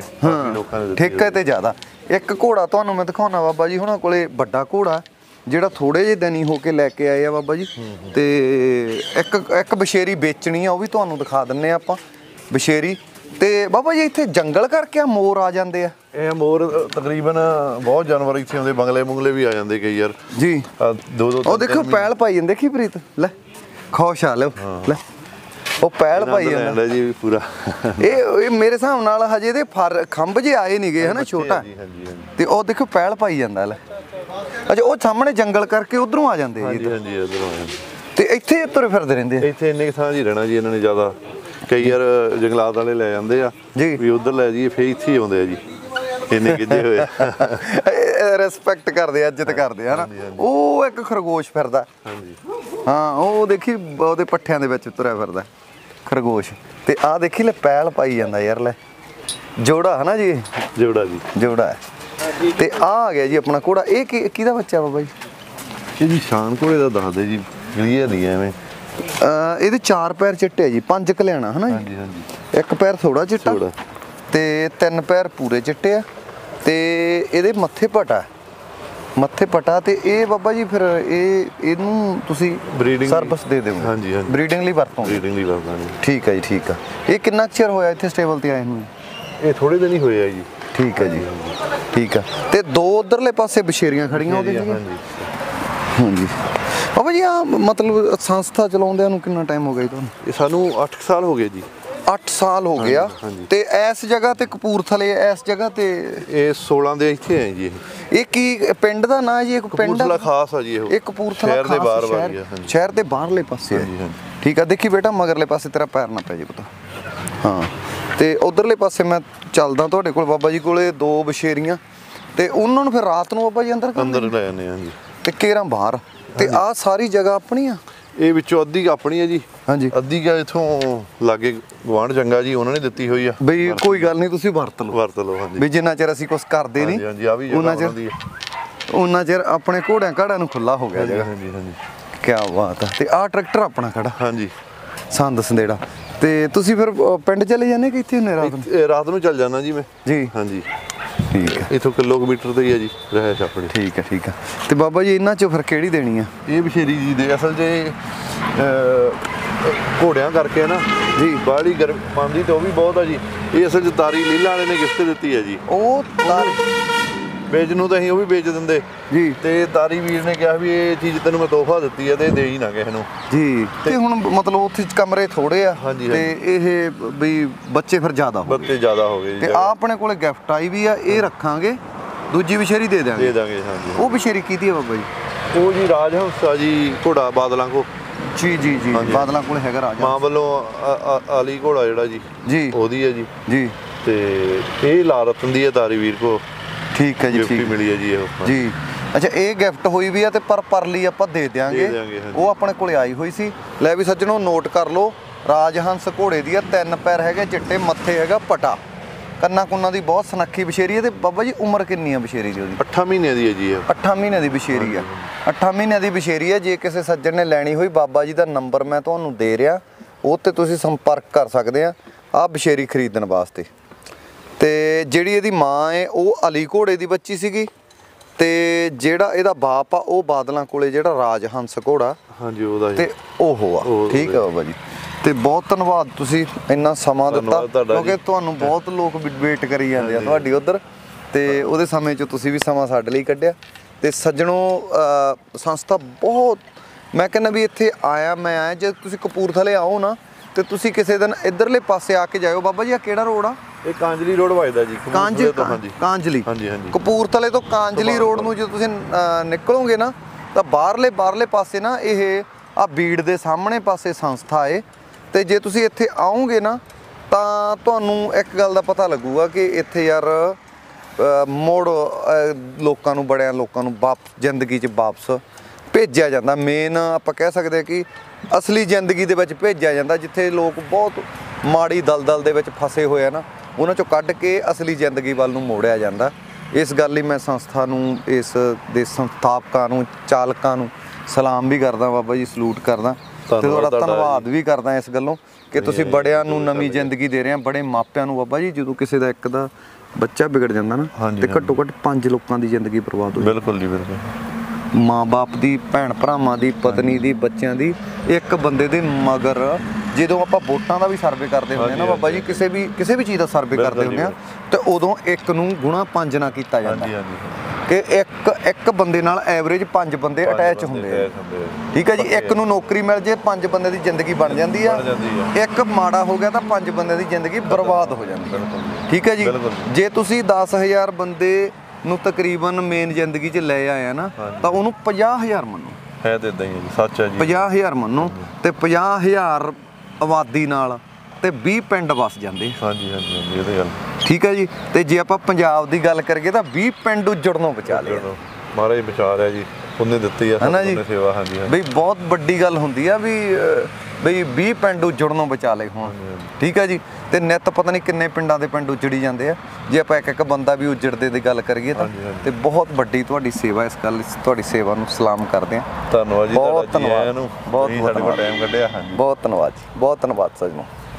ਠੇਕੇ ਤੇ ਜ਼ਿਆਦਾ। ਇੱਕ ਘੋੜਾ ਤੁਹਾਨੂੰ ਮੈਂ ਦਿਖਾਉਣਾ ਬਾਬਾ ਜੀ ਹੁਣਾਂ ਕੋਲੇ, ਵੱਡਾ ਘੋੜਾ ਜਿਹੜਾ ਥੋੜੇ ਜਿਹੇ ਦਿਨ ਹੀ ਹੋ ਕੇ ਲੈ ਕੇ ਆਏ ਆ ਬਾਬਾ ਜੀ। ਤੇ ਇੱਕ ਬਸ਼ੇਰੀ ਵੇਚਣੀ ਆ, ਉਹ ਵੀ ਤੁਹਾਨੂੰ ਦਿਖਾ ਦਿੰਨੇ ਆ ਆਪਾਂ ਬਸ਼ੇਰੀ। ਤੇ ਬਾਬਾ ਜੀ ਇੱਥੇ ਜੰਗਲ ਕਰਕੇ ਮੋਰ ਆ ਜਾਂਦੇ ਆ? ਇਹ ਮੋਰ ਤਕਰੀਬਨ ਬਹੁਤ ਜਾਨਵਰ ਇੱਥੇ ਆਉਂਦੇ, ਬੰਗਲੇ ਵੀ ਆ ਜਾਂਦੇ ਕਈ ਯਾਰ ਜੀ। ਦੋ ਉਹ ਦੇਖੋ ਪੈਲ ਪਾਈ ਜਾਂਦੇ, ਦੇਖੀ ਪ੍ਰੀਤ ਲੈ ਖੁਸ਼ ਆ ਲਓ ਲੈ। ਉਹ ਪਹਿਲ ਪਾਈ ਜਾਂਦਾ ਜੀ ਪੂਰਾ। ਇਹ ਮੇਰੇ ਹਿਸਾਬ ਨਾਲ ਹਜੇ ਇਹਦੇ ਖੰਭ ਜੇ ਆਏ ਨਹੀਂ ਗਏ ਹਨਾ, ਛੋਟਾ ਤੇ ਉਹ ਦੇਖੋ ਪਹਿਲ ਪਾਈ ਜਾਂਦਾ ਲੈ। ਅੱਛਾ, ਉਹ ਸਾਹਮਣੇ ਜੰਗਲ ਕਰਕੇ ਉਧਰੋਂ ਆ ਜਾਂਦੇ ਜੀ? ਹਾਂਜੀ ਉਧਰੋਂ ਆ ਜਾਂਦੇ ਤੇ ਇੱਥੇ ਤੁਰੇ ਫਿਰਦੇ ਰਹਿੰਦੇ? ਇੱਥੇ ਇੰਨੇ ਥਾਂ ਜੀ ਰਹਿਣਾ ਜੀ ਇਹਨਾਂ ਨੇ ਜ਼ਿਆਦਾ। ਕਈ ਯਾਰ ਜੰਗਲਾਤ ਵਾਲੇ ਲੈ ਜਾਂਦੇ ਆ ਵੀ ਉਧਰ ਲੈ ਜਾਈਏ, ਫੇਰ ਇੱਥੇ ਹੀ ਆਉਂਦੇ ਆ ਜੀ, ਇੰਨੇ ਗਿੱਜੇ ਹੋਏ। ਰਿਸਪੈਕਟ ਕਰਦੇ, ਇੱਜ਼ਤ ਕਰਦੇ ਹਨਾ। ਉਹ ਇੱਕ ਖਰਗੋਸ਼ ਫਿਰਦਾ, ਹਾਂ ਉਹ ਦੇਖੀ ਉਹਦੇ ਪੱਠਿਆਂ ਦੇ ਵਿੱਚ ਤੁਰਿਆ ਫਿਰਦਾ ਖਰਗੋਸ਼। ਤੇ ਆਹ ਦੇਖੀ ਲੈ ਪਹਿਲ ਪਾਈ ਜਾਂਦਾ ਯਾਰ ਲੈ, ਜੋੜਾ ਹਨਾ ਜੀ? ਜੋੜਾ ਜੀ, ਜੋੜਾ ਹੈ। ਤੇ ਆ ਗਿਆ ਜੀ ਆਪਣਾ ਘੋੜਾ। ਇਹ ਕਿਹਦਾ ਬੱਚਾ ਬਾਬਾ ਜੀ? ਇਹ ਜੀ ਸ਼ਾਨ ਘੋੜੇ ਦਾ ਦੱਸਦੇ ਜੀ, ਕਲੀਅਰ ਨਹੀਂ ਐਵੇਂ। ਇਹਦੇ 4 ਪੈਰ ਚਿੱਟੇ ਜੀ, 5 ਕਲਿਆਣਾ ਹਨਾ ਜੀ? ਇੱਕ ਪੈਰ ਥੋੜਾ ਚਿੱਟਾ ਤੇ 3 ਪੈਰ ਪੂਰੇ ਚਿੱਟੇ ਆ। ਤੇ ਇਹਦੇ ਮੱਥੇ ਪਟਾ ਤੇ ਇਹ ਬਾਬਾ ਜੀ ਫਿਰ ਇਹਨੂੰ ਤੁਸੀਂ ਸਰਵਿਸ ਦੇ ਦਿਓ? ਹਾਂਜੀ ਬਰੀਡਿੰਗ ਲਈ ਵਰਤੋਂਗੇ? ਬਰੀਡਿੰਗ ਲਈ ਵਰਤਾਂਗੇ। ਠੀਕ ਹੈ ਜੀ, ਠੀਕ ਆ। ਇਹ ਕਿੰਨਾ ਚਿਰ ਹੋਇਆ ਇੱਥੇ ਸਟੇਬਲ ਤੇ ਆਏ ਨੂੰ? ਇਹ ਥੋੜੇ ਦਿਨ ਹੀ ਹੋਏ ਆ ਜੀ। ਠੀਕ ਹੈ ਜੀ, ਠੀਕ ਆ। ਤੇ 2 ਉਧਰਲੇ ਪਾਸੇ ਬਸ਼ੇਰੀਆਂ ਖੜੀਆਂ ਉਹਦੇ? ਹਾਂਜੀ ਬਾਬਾ ਜੀ, ਆ ਮਤਲਬ ਸੰਸਥਾ ਚਲਾਉਂਦਿਆਂ ਨੂੰ ਕਿੰਨਾ ਟਾਈਮ ਹੋ ਗਿਆ ਜੀ ਤੁਹਾਨੂੰ? ਇਹ ਸਾਨੂੰ 8 ਸਾਲ ਹੋ ਗਏ ਜੀ। 8 ਸਾਲ ਹੋ ਗਿਆ। ਤੇ ਇਸ ਜਗ੍ਹਾ ਤੇ ਕਪੂਰਥਲੇ, ਇਸ ਜਗ੍ਹਾ ਤੇ ਇਹ 16 ਦੇ ਇੱਥੇ ਹੈ ਜੀ। ਇਹ ਕੀ ਪਿੰਡ ਦਾ ਨਾਂ ਜੀ? ਇੱਕ ਪਿੰਡ ਕਪੂਰਥਲਾ ਖਾਸ ਆ ਜੀ। ਇਹ ਕਪੂਰਥਲਾ ਸ਼ਹਿਰ ਦੇ ਬਾਹਰ ਵਾਲੀ ਆ। ਸ਼ਹਿਰ ਦੇ ਬਾਹਰਲੇ ਪਾਸੇ ਹੈ। ਠੀਕ ਆ। ਦੇਖੀ ਬੇਟਾ ਮਗਰਲੇ ਪਾਸੇ ਤੇਰਾ ਪੈਰ ਨਾ ਪੈ ਜੇ ਪਤਾ। ਹਾਂ, ਤੇ ਉਧਰਲੇ ਪਾਸੇ ਮੈਂ ਚੱਲਦਾ ਤੁਹਾਡੇ ਕੋਲ ਬਾਬਾ ਜੀ ਕੋਲੇ 2 ਬਸ਼ੇਰੀਆਂ। ਤੇ ਉਹਨਾਂ ਨੂੰ ਫਿਰ ਰਾਤ ਨੂੰ ਬਾਬਾ ਜੀ ਅੰਦਰ ਲੈ ਜਾਂਦੇ ਆ ਜੀ, ਤੇ ਕੇਰਾਂ ਬਾਹਰ। ਤੇ ਆਹ ਸਾਰੀ ਜਗ੍ਹਾ ਆਪਣੀ ਆ? ਇਹ ਵਿੱਚੋਂ ਅੱਧੀ ਆਪਣੀ ਹੈ ਜੀ। ਹਾਂਜੀ। ਅੱਧੀ ਗਾ ਇਥੋਂ ਲਾਗੇ ਗਵਾਂਢ ਚੰਗਾ ਜੀ, ਉਹਨਾਂ ਨੇ ਦਿੱਤੀ ਹੋਈ ਆ ਬਈ ਕੋਈ ਗੱਲ ਨਹੀਂ, ਤੁਸੀਂ ਵਰਤ ਲਓ। ਹਾਂਜੀ, ਵੀ ਜਿੰਨਾ ਚਿਰ ਅਸੀਂ ਕੁਝ ਕਰਦੇ ਨਹੀਂ ਉਹਨਾਂ ਚਿਰ ਆਪਣੇ ਘੋੜਿਆਂ ਘਾੜਿਆਂ ਨੂੰ ਖੁੱਲਾ ਹੋ ਗਿਆ ਜਗ੍ਹਾ। ਕੀ ਬਾਤ ਹੈ। ਤੇ ਆਹ ਟਰੈਕਟਰ ਆਪਣਾ ਖੜਾ? ਹਾਂਜੀ, ਸੰਦ ਸੰਦੇੜਾ। ਤੇ ਤੁਸੀਂ ਫਿਰ ਪਿੰਡ ਚਲੇ ਜਾਂਦੇ ਕਿ ਇੱਥੇ ਹੁੰਦੇ ਰਾਤ ਨੂੰ? ਰਾਤ ਨੂੰ ਚੱਲ ਜਾਣਾ ਜੀ ਮੈਂ ਜੀ। ਹਾਂਜੀ, ਠੀਕ ਹੈ। ਇਥੋਂ ਕਿਲੋਮੀਟਰ ਤੇ ਹੀ ਹੈ ਜੀ ਰਹਿਸ਼ ਆਪਣੀ। ਠੀਕ ਹੈ, ਠੀਕ ਹੈ। ਤੇ ਬਾਬਾ ਜੀ ਇਹਨਾਂ ਚੋਂ ਫਿਰ ਕਿਹੜੀ ਦੇਣੀ ਆ? ਇਹ ਬਸ਼ੇਰੀ ਜੀ ਦੇ ਅਸਲ 'ਚ ਘੋੜਿਆਂ ਕਰਕੇ ਨਾ ਜੀ ਬਾਹਲੀ ਗਰਮ ਪਾਉਂਦੀ ਤੇ ਉਹ ਵੀ ਬਹੁਤ ਆ ਜੀ। ਇਹ ਅਸਲ 'ਚ ਤਾਰੀ ਲੀਲਾ ਵਾਲੇ ਨੇ ਗਿਫਟ ਦਿੱਤੀ ਹੈ ਜੀ। ਉਹ ਵੇਚ ਨੂੰ ਤਾਂ ਅਸੀਂ ਉਹ ਵੀ ਵੇਚ ਦਿੰਦੇ ਜੀ। ਤੇ ਤਾਰੀ ਵੀਰ ਨੇ ਕਿਹਾ ਵੀ ਇਹ ਚੀਜ਼ ਤੈਨੂੰ ਮੈਂ ਤੋਹਫਾ ਦਿੱਤੀ ਹੈ ਤੇ ਦੇ ਹੀ ਨਾ ਕਿਸੇ ਨੂੰ ਜੀ। ਤੇ ਹੁਣ ਮਤਲਬ ਉੱਥੇ ਕਮਰੇ ਥੋੜੇ ਆ ਤੇ ਇਹ ਵੀ ਬੱਚੇ ਫਿਰ ਜ਼ਿਆਦਾ ਹੋ ਗਏ ਤੇ ਆ ਆਪਣੇ ਕੋਲੇ ਗਿਫਟ ਆਈ ਵੀ ਆ, ਇਹ ਰੱਖਾਂਗੇ। ਦੂਜੀ ਬਸ਼ੇਰੀ ਦੇ ਦਾਂਗੇ। ਹਾਂਜੀ। ਉਹ ਬਸ਼ੇਰੀ ਕਿਹਦੀ ਆ ਬਾਬਾ ਜੀ? ਉਹ ਜੀ ਰਾਜਹੰਸ ਆ ਜੀ, ਘੋੜਾ ਬਾਦਲਾਂ ਕੋ। ਜੀ ਬਾਦਲਾਂ ਕੋਲ ਹੈਗਾ ਰਾਜਾ। ਮਾਂ ਵੱਲੋਂ ਆਲੀ ਘੋੜਾ ਜਿਹੜਾ ਜੀ ਉਹਦੀ ਹੈ ਜੀ। ਤੇ ਇਹ ਲਾ ਰਤਨ ਦੀ ਹੈ ਤਾਰੀ ਵੀਰ ਕੋ। ਠੀਕ ਹੈ ਜੀ, ਠੀਕ ਮਿਲੀ ਹੈ ਜੀ ਇਹ ਜੀ। ਅੱਛਾ, ਇਹ ਗਿਫਟ ਹੋਈ ਵੀ ਆ ਤੇ ਪਰਲੀ ਆਪਾਂ ਦੇ ਦਿਆਂਗੇ। ਉਹ ਆਪਣੇ ਕੋਲੇ ਆਈ ਹੋਈ ਸੀ। ਲੈ ਵੀ ਸੱਜਣੋ ਨੋਟ ਕਰ ਲਓ, ਰਾਜਹੰਸ ਘੋੜੇ ਦੀ ਆ, 3 ਪੈਰ ਹੈਗੇ ਚਿੱਟੇ, ਮੱਥੇ ਹੈਗਾ ਪਟਾ, ਕੰਨਾਂ ਕੁੰਨਾਂ ਦੀ ਬਹੁਤ ਸੁਨੱਖੀ ਬਸ਼ੇਰੀ ਹੈ। ਤੇ ਬਾਬਾ ਜੀ ਉਮਰ ਕਿੰਨੀ ਆ ਬਸ਼ੇਰੀ ਦੀ? ਉਹਦੀ 8 ਮਹੀਨਿਆਂ ਦੀ ਹੈ ਜੀ। 8 ਮਹੀਨਿਆਂ ਦੀ ਬਸ਼ੇਰੀ ਆ। 8 ਮਹੀਨਿਆਂ ਦੀ ਬਸ਼ੇਰੀ ਹੈ। ਜੇ ਕਿਸੇ ਸੱਜਣ ਨੇ ਲੈਣੀ ਹੋਈ, ਬਾਬਾ ਜੀ ਦਾ ਨੰਬਰ ਮੈਂ ਤੁਹਾਨੂੰ ਦੇ ਰਿਹਾ, ਉਹ ਤੇ ਤੁਸੀਂ ਸੰਪਰਕ ਕਰ ਸਕਦੇ ਆ ਆਹ ਬਸ਼ੇਰੀ ਖਰੀਦਣ ਵਾਸਤੇ। ਤੇ ਜਿਹੜੀ ਇਹਦੀ ਮਾਂ ਹੈ ਉਹ ਅਲੀ ਘੋੜੇ ਦੀ ਬੱਚੀ ਸੀਗੀ, ਤੇ ਜਿਹੜਾ ਇਹਦਾ ਬਾਪ ਆ ਉਹ ਬਾਦਲਾਂ ਕੋਲੇ ਜਿਹੜਾ ਰਾਜਹੰਸ ਘੋੜਾ ਹਾਂਜੀ ਉਹਦਾ ਤੇ ਉਹ ਆ। ਠੀਕ ਆ ਬਾਬਾ ਜੀ, ਤੇ ਬਹੁਤ ਧੰਨਵਾਦ, ਤੁਸੀਂ ਇੰਨਾ ਸਮਾਂ ਦਿੱਤਾ, ਕਿਉਂਕਿ ਤੁਹਾਨੂੰ ਬਹੁਤ ਲੋਕ ਵੇਟ ਕਰੀ ਜਾਂਦੇ ਆ ਤੁਹਾਡੀ ਉਧਰ, ਤੇ ਉਹਦੇ ਸਮੇਂ 'ਚ ਤੁਸੀਂ ਵੀ ਸਮਾਂ ਸਾਡੇ ਲਈ ਕੱਢਿਆ। ਤੇ ਸੱਜਣੋ ਸੰਸਥਾ ਬਹੁਤ, ਮੈਂ ਕਹਿੰਦਾ ਵੀ ਇੱਥੇ ਆਇਆ ਜੇ ਤੁਸੀਂ ਕਪੂਰਥਲੇ ਆਓ ਨਾ ਤੇ ਤੁਸੀਂ ਕਿਸੇ ਦਿਨ ਇੱਧਰਲੇ ਪਾਸੇ ਆ ਕੇ ਜਾਇਓ। ਬਾਬਾ ਜੀ ਆ ਕਿਹੜਾ ਰੋਡ ਆ? ਇਹ ਕਾਂਜਲੀ ਰੋਡ ਵੱਜਦਾ ਜੀ। ਕਾਂਜਲੀ ਕਪੂਰਥਲੇ ਤੋਂ ਕਾਂਜਲੀ ਰੋਡ ਨੂੰ ਜਦੋਂ ਤੁਸੀਂ ਨਿਕਲੋਗੇ ਨਾ ਤਾਂ ਬਾਹਰਲੇ ਪਾਸੇ ਨਾ ਇਹ ਆ ਬੀੜ ਦੇ ਸਾਹਮਣੇ ਪਾਸੇ ਸੰਸਥਾ ਏ। ਤੇ ਜੇ ਤੁਸੀਂ ਇੱਥੇ ਆਓਗੇ ਨਾ ਤਾਂ ਤੁਹਾਨੂੰ ਇੱਕ ਗੱਲ ਦਾ ਪਤਾ ਲੱਗੂਗਾ ਕਿ ਇੱਥੇ ਯਾਰ ਮੋੜ ਲੋਕਾਂ ਨੂੰ, ਬੜਿਆਂ ਲੋਕਾਂ ਨੂੰ ਜ਼ਿੰਦਗੀ 'ਚ ਵਾਪਸ ਭੇਜਿਆ ਜਾਂਦਾ। ਮੇਨ ਆਪਾਂ ਕਹਿ ਸਕਦੇ ਹਾਂ ਕਿ ਅਸਲੀ ਜ਼ਿੰਦਗੀ ਦੇ ਵਿੱਚ ਭੇਜਿਆ ਜਾਂਦਾ, ਜਿੱਥੇ ਲੋਕ ਬਹੁਤ ਮਾੜੀ ਦਲਦਲ ਦੇ ਵਿੱਚ ਫਸੇ ਹੋਏ ਆ ਨਾ, ਉਹਨਾਂ 'ਚੋਂ ਕੱਢ ਕੇ ਅਸਲੀ ਜ਼ਿੰਦਗੀ ਵੱਲ ਨੂੰ ਮੋੜਿਆ ਜਾਂਦਾ। ਇਸ ਗੱਲ ਲਈ ਮੈਂ ਸੰਸਥਾ ਨੂੰ, ਇਸ ਦੇ ਸੰਸਥਾਪਕਾਂ ਨੂੰ, ਚਾਲਕਾਂ ਨੂੰ ਸਲਾਮ ਵੀ ਕਰਦਾ ਬਾਬਾ ਜੀ, ਸਲੂਟ ਕਰਦਾ ਤੇ ਤੁਹਾਡਾ ਧੰਨਵਾਦ ਵੀ ਕਰਦਾ ਇਸ ਗੱਲੋਂ ਕਿ ਤੁਸੀਂ ਬੜਿਆਂ ਨੂੰ ਨਵੀਂ ਜ਼ਿੰਦਗੀ ਦੇ ਰਹੇ ਆ। ਬੜੇ ਮਾਪਿਆਂ ਨੂੰ ਬਾਬਾ ਜੀ, ਜਦੋਂ ਕਿਸੇ ਦਾ ਇੱਕ ਦਾ ਬੱਚਾ ਵਿਗੜ ਜਾਂਦਾ ਨਾ ਤੇ ਘੱਟੋ ਘੱਟ 5 ਲੋਕਾਂ ਦੀ ਜ਼ਿੰਦਗੀ ਬਰਬਾਦ ਹੋ ਜਾਂਦੀ। ਬਿਲਕੁਲ ਜੀ, ਬਿਲਕੁਲ। ਮਾਂ-ਬਾਪ ਦੀ, ਭੈਣ ਭਰਾਵਾਂ ਦੀ, ਪਤਨੀ ਦੀ, ਬੱਚਿਆਂ ਦੀ, ਇੱਕ ਬੰਦੇ ਦੇ ਮਗਰ ਜਦੋਂ ਆਪਾਂ ਵੋਟਾਂ ਦਾ ਵੀ ਸਰਵੇ ਕਰਦੇ ਹੁੰਦੇ ਆ ਨਾ ਬਾਬਾ ਜੀ, ਕਿਸੇ ਵੀ ਚੀਜ਼ ਦਾ ਸਰਵੇ ਕਰਦੇ ਹੁੰਦੇ ਆ ਤੇ ਉਦੋਂ ਇੱਕ ਨੂੰ ਗੁਣਾ 5 ਨਾ ਕੀਤਾ ਜਾਂਦਾ। ਕਿ ਇੱਕ ਬੰਦੇ ਨਾਲ ਐਵਰੇਜ 5 ਬੰਦੇ ਅਟੈਚ ਹੁੰਦੇ ਆ। ਠੀਕ ਹੈ ਜੀ, ਇੱਕ ਨੂੰ ਨੌਕਰੀ ਮਿਲ ਜੇ 5 ਬੰਦੇ ਦੀ ਜ਼ਿੰਦਗੀ ਬਣ ਜਾਂਦੀ ਆ, ਇੱਕ ਮਾੜਾ ਹੋ ਗਿਆ ਤਾਂ 5 ਬੰਦੇ ਦੀ ਜ਼ਿੰਦਗੀ ਬਰਬਾਦ ਹੋ ਜਾਂਦੀ ਹੈ। ਠੀਕ ਹੈ ਜੀ, ਜੇ ਤੁਸੀਂ 10,000 ਬੰਦੇ ਨੂੰ ਤਕਰੀਬਨ ਮੇਨ ਜ਼ਿੰਦਗੀ 'ਚ ਲੈ ਆਇਆ ਨਾ ਤਾਂ ਉਹਨੂੰ 50,000 ਮੰਨੋ। ਹੈ ਤੇ ਇਦਾਂ ਹੀ ਹੈ ਜੀ, ਸੱਚ ਹੈ ਜੀ। 50,000 ਮੰਨੋ ਤੇ 50,000 ਆਬਾਦੀ ਨਾਲ ਤੇ 20 ਪਿੰਡ ਵਸ ਜਾਂਦੇ। ਹਾਂਜੀ ਹਾਂਜੀ ਹਾਂਜੀ, ਇਹ ਤਾਂ ਗੱਲ ਠੀਕ ਹੈ ਜੀ। ਤੇ ਜੇ ਆਪਾਂ ਪੰਜਾਬ ਦੀ ਗੱਲ ਕਰੀਏ ਤਾਂ 20 ਪਿੰਡ ਉਜੜਨੋਂ ਬਚਾ ਲਏ। ਮਹਾਰਾਜ ਬਚਾ ਰਿਹਾ ਜੀ, ਉਹਨੇ ਦਿੱਤੀ ਆ ਸਾਨੂੰ ਸੇਵਾ। ਹਾਂਜੀ ਬਈ ਬਹੁਤ ਵੱਡੀ ਗੱਲ ਹੁੰਦੀ ਆ ਵੀ 20 ਪਿੰਡ ਉਜੜਨੋਂ ਬਚਾ ਲਏ ਹੁਣ। ਠੀਕ ਹੈ ਜੀ, ਤੇ ਨਿੱਤ ਪਤਾ ਨਹੀਂ ਕਿੰਨੇ ਪਿੰਡਾਂ ਦੇ ਪਿੰਡ ਉਜੜੀ ਜਾਂਦੇ ਆ। ਜੇ ਆਪਾਂ ਇੱਕ ਬੰਦਾ ਵੀ ਉਜੜਦੇ ਦੀ ਗੱਲ ਕਰੀਏ ਤਾਂ ਤੇ ਬਹੁਤ ਵੱਡੀ ਤੁਹਾਡੀ ਸੇਵਾ। ਇਸ ਗੱਲ ਤੁਹਾਡੀ ਸੇਵਾ ਨੂੰ ਸਲਾਮ ਕਰਦੇ ਆ। ਧੰਨਵਾਦ ਜੀ, ਬਹੁਤ ਧੰਨਵਾਦ, ਬਹੁਤ ਸਾਡੇ ਕੋਲ ਟਾਈਮ ਕੱਢਿਆ। ਹਾਂਜੀ, ਬਹੁਤ ਧੰਨਵਾਦ ਜੀ, ਬਹੁਤ ਧੰਨਵਾਦ ਸੱਜਣੋ।